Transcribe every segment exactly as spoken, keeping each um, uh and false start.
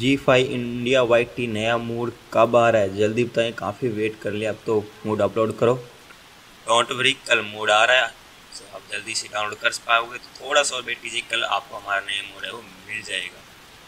जी five India white T नया mood कब आ रहा है? जल्दी बताएं, काफ़ी वेट कर लिया। अब तो मूड अपलोड करो। डोंट वरी, कल मूड आ रहा है, तो आप जल्दी से डाउनलोड कर पाओगे। तो थोड़ा सा वेट कीजिए, कल आपको हमारा नया मूड है वो मिल जाएगा।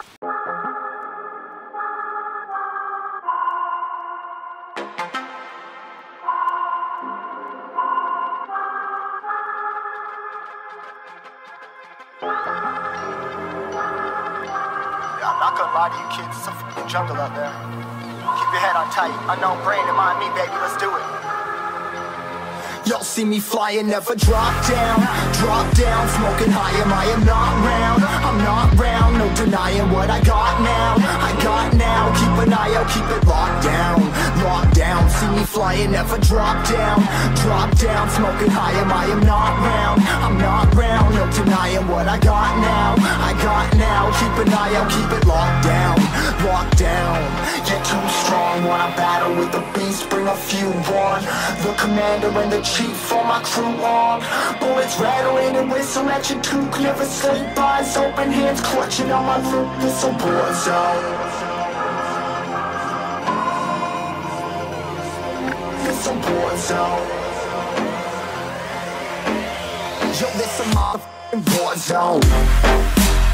I'm not gonna lie to you kids, it's a fucking jungle out there. Keep your head on tight, unknown brain and mind me, baby, let's do it. Y'all see me flying, never drop down, drop down, smoking high, am I am not round, I'm not round, no denying what I got now, I got now, keep an eye out, keep it locked down, locked down, see me flying, never drop down, drop down, smoking high, am I am not round, I'm not round, no denying what I got now, I got now, keep an eye out, keep it locked down, locked down, you're too strong, wanna battle with the beast, bring a few on, the commander and the chief for my crew on. Bullets rattling and whistle at your toque. Never sleep, eyes open, hands clutching on my loot. This a war zone. This a war zone. Yo, this a motherfucking war zone.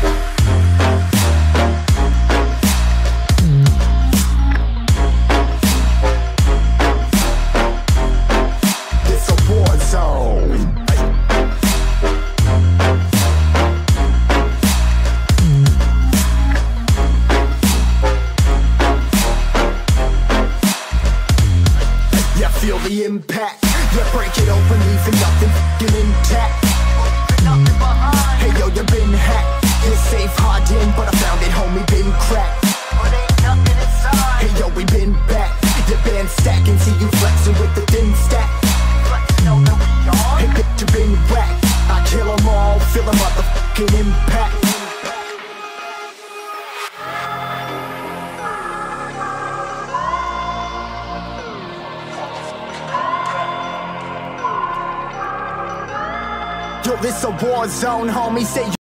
Feel the impact, yeah, break it open, leaving nothing f***ing intact. Hey yo, you been hacked, you're safe, hard in, but I found it, homie, been cracked. Hey yo, we been back, your band stacking, see you flexing with the thin stack. Hey bitch, you been whacked, I kill 'em all, feel a motherfucking impact. Yo, this a war zone, homie, say